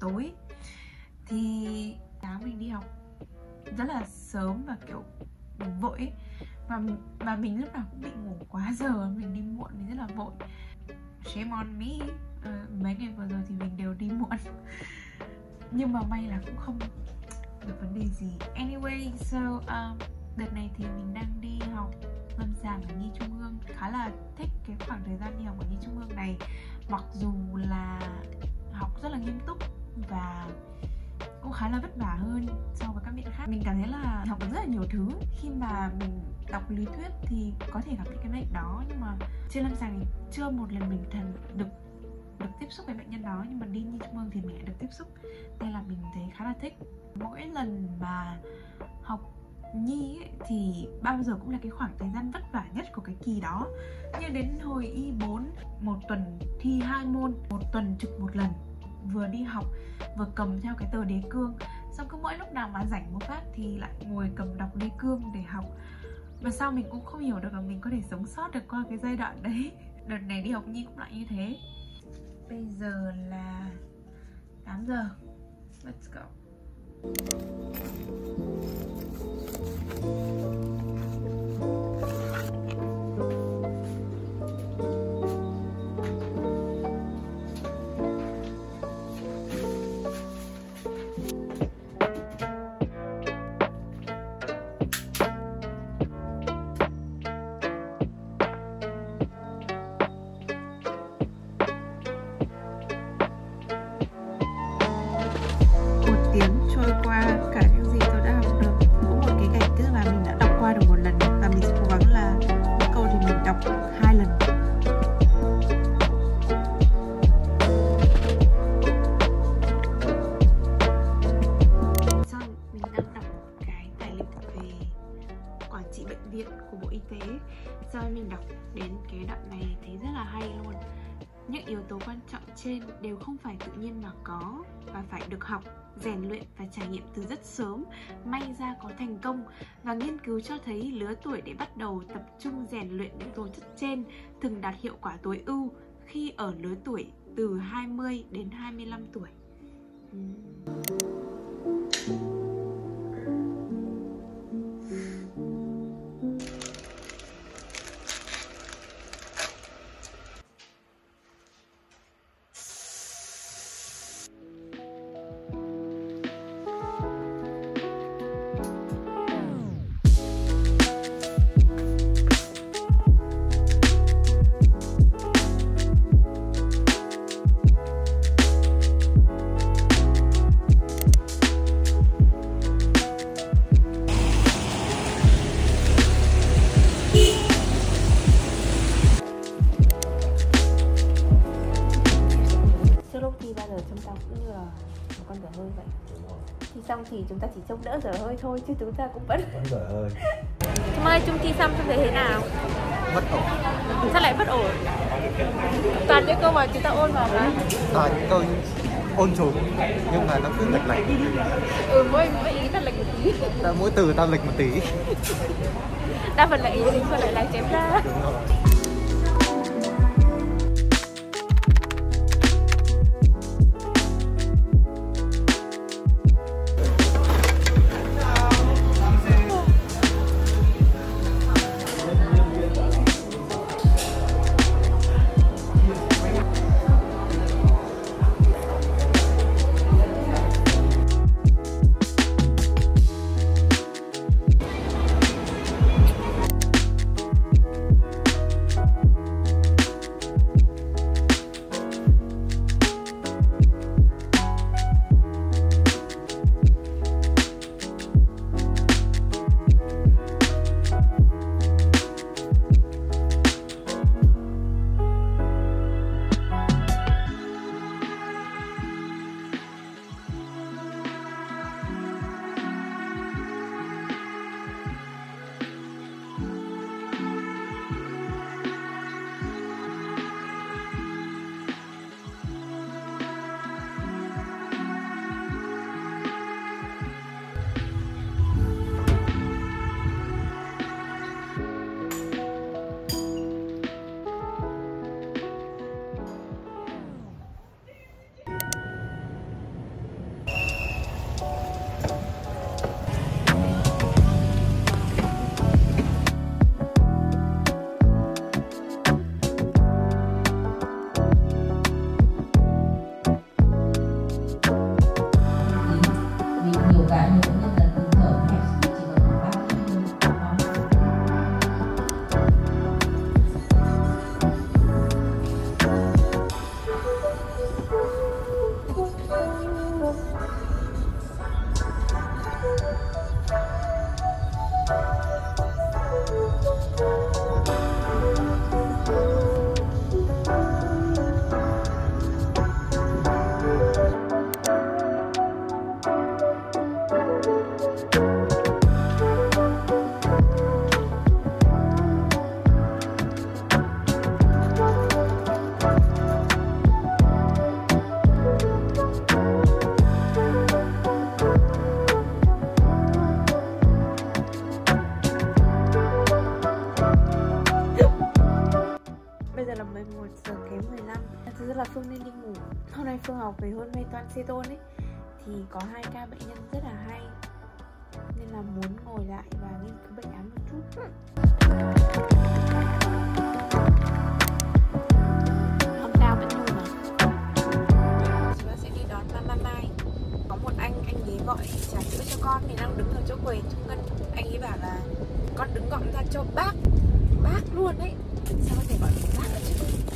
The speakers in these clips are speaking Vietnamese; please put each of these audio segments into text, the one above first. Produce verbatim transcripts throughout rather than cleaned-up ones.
tối. Thì sáng mình đi học rất là sớm và kiểu mình vội ấy. Và, và mình lúc nào cũng bị ngủ quá giờ, mình đi muộn, mình rất là vội. Shame on me. uh, Mấy ngày vừa rồi thì mình đều đi muộn. Nhưng mà may là cũng không được vấn đề gì. Anyway, so um, đợt này thì mình đang đi học lâm sàng ở Nhi Trung ương. Khá là thích cái khoảng thời gian đi học ở Nhi Trung ương này. Mặc dù là học rất là nghiêm túc và cũng khá là vất vả hơn so với các viện khác. Mình cảm thấy là học được rất là nhiều thứ. Khi mà mình đọc lý thuyết thì có thể gặp những cái bệnh đó, nhưng mà trên lâm sàng thì chưa một lần mình thần được được tiếp xúc với bệnh nhân đó. Nhưng mà đi Nhi Trung ương thì mình lại được tiếp xúc, nên là mình thấy khá là thích. Mỗi lần mà học Nhi ấy, thì bao giờ cũng là cái khoảng thời gian vất vả nhất của cái kỳ đó. Như đến hồi Y bốn, một tuần thi hai môn, một tuần trực một lần, vừa đi học vừa cầm theo cái tờ đề cương. Xong cứ mỗi lúc nào mà rảnh một phát thì lại ngồi cầm đọc đề cương để học. Và sao mình cũng không hiểu được là mình có thể sống sót được qua cái giai đoạn đấy. Đợt này đi học Nhi cũng lại như thế. Bây giờ là tám giờ. Let's go. Tiếng trôi qua cả những gì tôi đã học được. Có một cái cảnh tức là mình đã đọc qua được một lần và mình sẽ cố gắng là một câu thì mình đọc hai lần. Xong mình đang đọc một cái tài liệu về quản trị bệnh viện của Bộ Y tế. Sau mình đọc đến cái đoạn này thấy rất là hay luôn. Những yếu tố quan trọng trên đều không phải tự nhiên mà có, và phải được học, rèn luyện và trải nghiệm từ rất sớm, may ra có thành công. Và nghiên cứu cho thấy lứa tuổi để bắt đầu tập trung rèn luyện những tố chất trên thường đạt hiệu quả tối ưu khi ở lứa tuổi từ hai mươi đến hai mươi lăm tuổi. uhm. Thi xong thì chúng ta chỉ trông đỡ dở hơi thôi, chứ chúng ta cũng vẫn vẫn dở hơi. Trung ơi, Trung thi xong Trung thấy thế nào? Bất ổn. Sao lại bất ổn? Toàn những câu mà chúng ta ôn vào mà. Toàn những câu ôn trùng nhưng mà nó cứ lệch lệch. Ừ, mỗi, mỗi ý là lệch một tí. Ta, mỗi từ ta lệch một tí. Đa phần là ý chính, phần lại là chém ra. Đúng rồi. giờ là mười một giờ kém mười lăm. Thực ra là Phương nên đi ngủ. Hôm nay Phương học về hôn mê toan ceton ấy, thì có hai ca bệnh nhân rất là hay, nên là muốn ngồi lại và nghiên cứu bệnh án một chút. Hôm nào vẫn ngủ mà. Chúng ta sẽ đi đón Mama Mai. Có một anh, anh ấy gọi trà sữa cho con thì đang đứng ở chỗ quầy thu ngân. Anh ấy bảo là con đứng gọi ra cho bác. Bác luôn ấy. Sao có thể gọi được bác được chứ?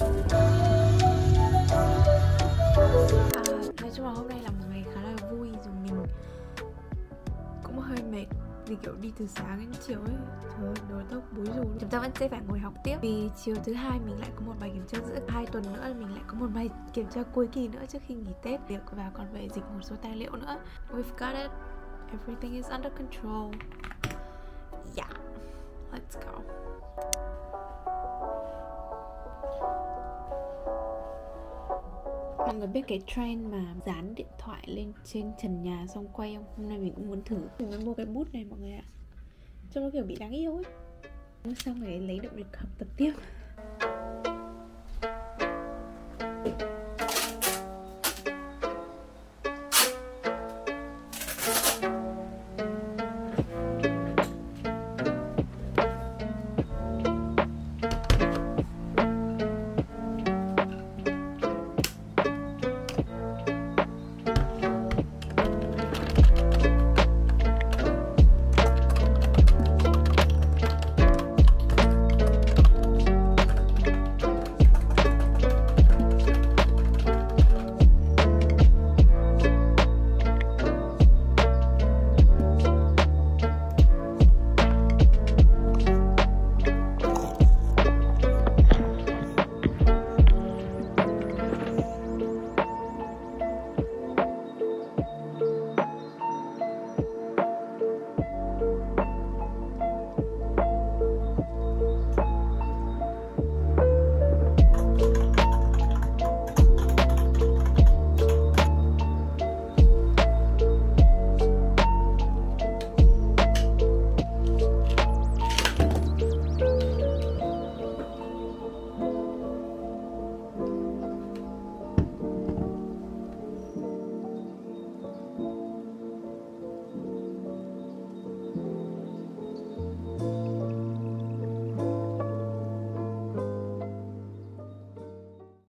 À, nói chung là hôm nay là một ngày khá là vui, dù mình cũng hơi mệt vì kiểu đi từ sáng đến chiều ấy. Trời ơi, đầu tóc bối rối. Chúng ta vẫn sẽ phải ngồi học tiếp vì chiều thứ hai mình lại có một bài kiểm tra giữa. Hai tuần nữa mình lại có một bài kiểm tra cuối kỳ nữa trước khi nghỉ Tết. Việc và còn phải dịch một số tài liệu nữa. We've got it. Everything is under control. Yeah, let's go. Mọi người biết cái trend mà dán điện thoại lên trên trần nhà xong quay không? Hôm nay mình cũng muốn thử. Mình mới mua cái bút này mọi người ạ. Trông nó kiểu bị đáng yêu ấy. Xong rồi lấy động lực học tập tiếp.